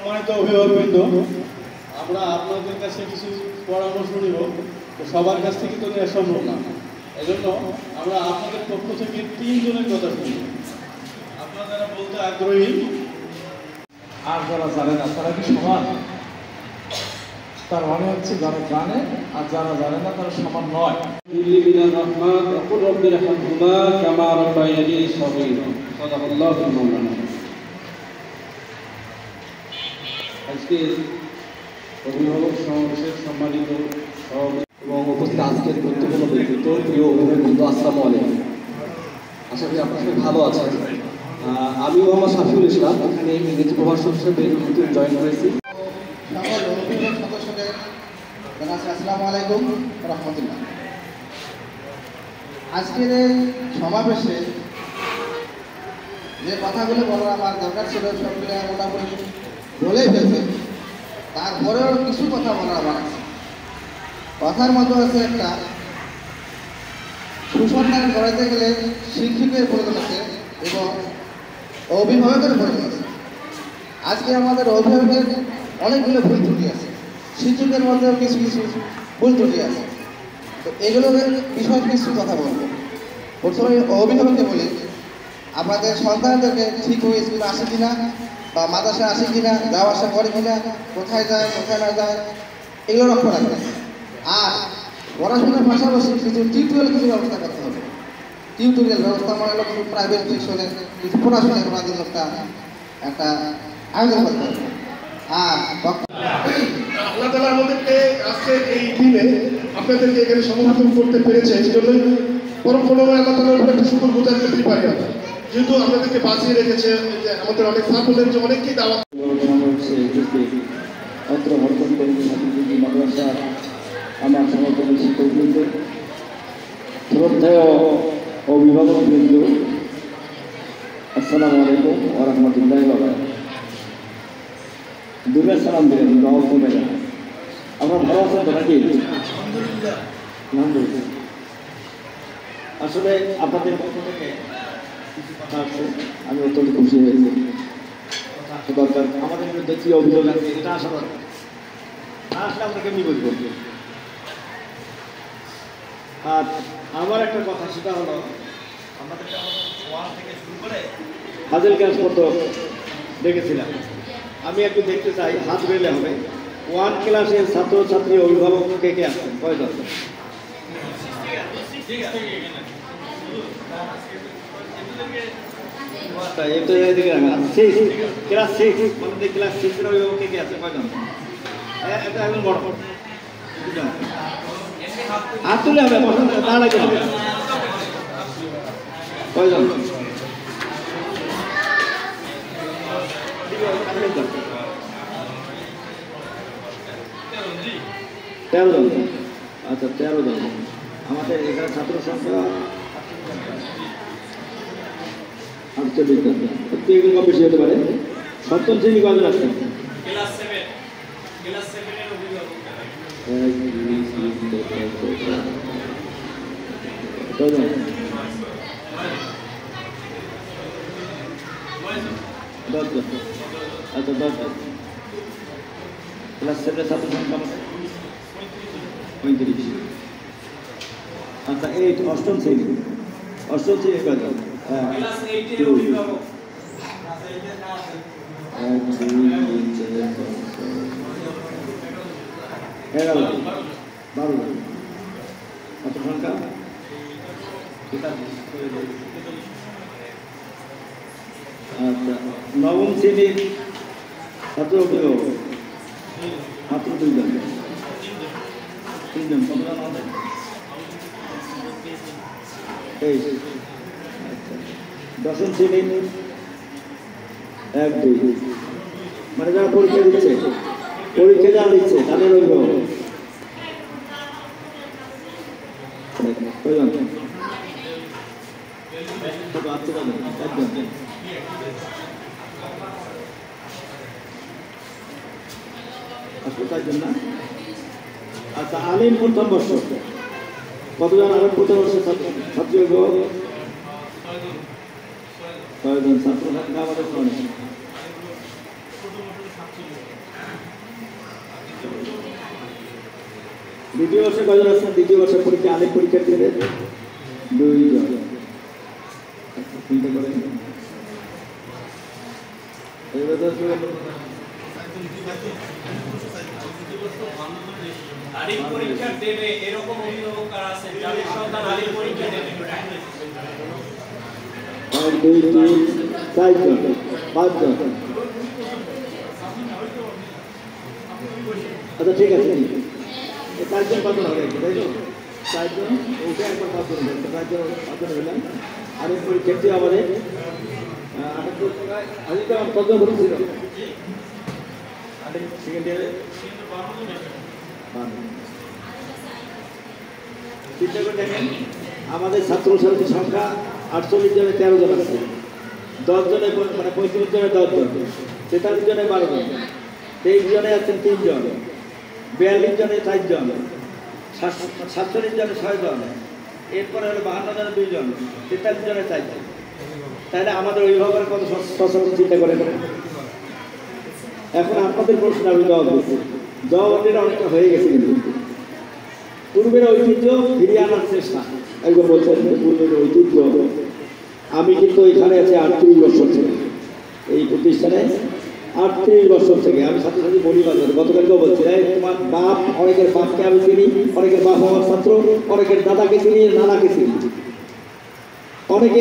সম্মানিত অভিভাবকবৃন্দ, আমরা আপনাদের কাছে কিছু পরামর্শ নিব। তো সবার কাছ থেকে তো নেওয়া সম্ভব না, এজন্য আমরা আপনাদের পক্ষ থেকে 3 জনের কথা শুনি। আপনারা যারা বলতে আগ্রহী আর যারা জানে না তারা কি সমান? তার মানে হচ্ছে যারা জানে আর যারা জানে না তারা সমান নয়। আজকে অভিভাবক সমাবেশের সম্মানিত এবং উপস্থিত আজকের গুরুত্বপূর্ণ ব্যক্তিত্ব, প্রিয় অভিভাবকবৃন্দ, আসসালামু আলাইকুম। আশা করি আপনার সবাই ভালো আছেন। আমি মোহাম্মদ শাফিউল ইসলাম, এখানে ইংরেজি প্রভাষক হিসেবে নতুন জয়েন করেছি। সকল অভিভাবক সদস্যদের জানাচ্ছি আসসালামু আলাইকুম রহমতুল্লাহ। আজকের এই সমাবেশে যে কথাগুলো বলার আমার দরকার ছিল সবগুলো মোটামুটি বলেই ফেলছে, তারপরেও কিছু কথা বলার আমার আছে। কথার মতো আছে একটা, সুসন্তান গড়াইতে গেলে শিক্ষকের প্রয়োজন আছে এবং অভিভাবকের প্রয়োজন আছে। আজকে আমাদের অভিভাবকের অনেকগুলো ভুল ত্রুটি আছে, শিক্ষকের মধ্যেও কিছু কিছু ভুল ত্রুটি আছে। তো এগুলোর বিষয়ে কিছু কথা বলবো। প্রথমে অভিভাবককে বলি, আপনাদের সন্তানদেরকে ঠিক হয়ে স্কুলে আসে কিনা বা মাদ্রাসায় আসে কিনা, যাওয়া আসা করে কিনা, কোথায় যায় কোথায় না যায়, এগুলো লক্ষ্য রাখবেন। আর পড়াশোনার পাশাপাশি কিছু টিউটোরিয়াল কিছু ব্যবস্থা করতে হবে। টিউটোরিয়াল ব্যবস্থা মানে হলো কিছু প্রাইভেট টিউশনের কিছু পড়াশোনা করার জন্য একটা আয়োজন করতে হবে। আর আল্লাহ তাআলা আমাদেরকে আজকে এই দিনে আপনাদেরকে এখানে সমবেত করতে পেরেছে, এই জন্য পরম করুণাময় আল্লাহ তাআলার উপর একটা শুকর গুজার করতে পারি আমরা, যেহেতু আপনাদেরকে বাঁচিয়ে রেখেছে। আমাদের অনেক সাফল্যের যে অনেককেই দাওয়াত অত্র হরকত মাদ্রাসা আমার সমর্থন শিক্ষকবৃন্দ, শ্রদ্ধেয় অভিভাবকবৃন্দ, আসসালামু আলাইকুম ওয়া রাহমাতুল্লাহি ওয়া বারাকাতুহু। দুর্গা সালাম দিলেন রহমতুল্লাহ। আপনারা ভালো আছেন তো নাকি? আলহামদুলিল্লাহ। আসলে আপনাদের পক্ষ থেকে কিছু কথা আছে, আমি অত্যন্ত খুশি হয়েছি। দরকার আমাদের বিরুদ্ধে কি অভিযোগ আছে এটা আসা দরকার, না আসলে আমরা কেমনি বুঝবো। আর আমার একটা কথা, সেটা হলো আমাদের ওয়ান থেকে শুরু করে হাজির ক্লাস করতে দেখেছিলাম। আমি একটু দেখতে চাই, হাত বেলে হবে। 1 ক্লাসের ছাত্রছাত্রী অভিভাবক কে কে আসছেন? কয়জন? ক্লাস 6 মানে ক্লাস 6 এর অভিভাবক কে কে আছে? কয়জন? এটা একদম বড় হাত তুলে হবে, তা লাগে কয়জন? 13 জন। আচ্ছা 13 জন। আমাদের এখানে ছাত্র সংখ্যা 48 জন। একটু এগুলো কম বেশি হতে পারে। সপ্তম শ্রেণী কয়জন আছে? ক্লাস 7 এর অভিভাবক কয়জন? 10 জন। আচ্ছা 10 জন। ক্লাস 7 এর ছাত্র সংখ্যা 35। আচ্ছা 8 অষ্টম শ্রেণী কয়জন? ক্লাস 8 এর অভিভাবক 11 জন 12 জন। ছাত্র সংখ্যা আচ্ছা নবম শ্রেণীর ছাত্র অভিভাবক মাত্র 2 জন। 3 জন। কত জন আমাদের? 23। আচ্ছা দশম শ্রেণীর 1 2 মানে যারা পরীক্ষা যারা দিচ্ছে তাদের অভিভাবক কয়জন? না। আচ্ছা আলিম প্রথম বর্ষ কতজন? আলিম প্রথম বর্ষের ছাত্রী অভিভাবক 6 জন। ছাত্র সংখ্যা আমাদের দ্বিতীয় বর্ষে কজন আছেন? দ্বিতীয় বর্ষের পরীক্ষা আরেক পরীক্ষার্থীদের 2 জন। চিন্তা করেন আলিম পরীক্ষা দেবে এরকম অভিভাবক কারা আছেন যাদের সন্তান আলিম পরীক্ষা দেবে? 1 2 3 4 জন, 5 জন। আচ্ছা ঠিক আছে, 4 জন 5 জন হবে, তাই তো? 4 জন ওকে একবার 5 জন হবে, 4 জন 5 জন হলেন। আরেক পরীক্ষার্থী আমাদের 78 টাকায় আজকে তো কত ভর্তি ছিল? সেকেন্ড ইয়ারে চিন্তা করে দেখেন, আমাদের ছাত্রছাত্রীর সংখ্যা 48 জনে 13 জন আছে, 10 জনে মানে 35 জনে 10 জন, 43 জনে 12 জন, 23 জনে আছেন 3 জন, 42 জনে 4 জন, 47 জনে 6 জন, এরপরে হলো 52 জনে 2 জন, 43 জনে 4 জন। তাহলে আমাদের অভিভাবকের কত সচেতন চিন্তা করে করেন। এখন আপনাদের প্রশ্ন আমি জবাব দিচ্ছি, জবাবটা অনেকটা হয়ে গেছে। কিন্তু পূর্বের ঐতিহ্য ফিরিয়ে আনার চেষ্টা, একবার বলছেন পূর্বের ঐতিহ্য। আমি কিন্তু এখানে আছি 38 বছর থেকে, এই প্রতিষ্ঠানে 38 বছর থেকে। আমি সাথে সাথে বলি গতকালকেও বলছি, তোমার বাপ, অনেকের বাপকে আমি চিনি, অনেকের বাপ আমার ছাত্র, অনেকের দাদাকে চিনি, নানাকে চিনি, অনেকে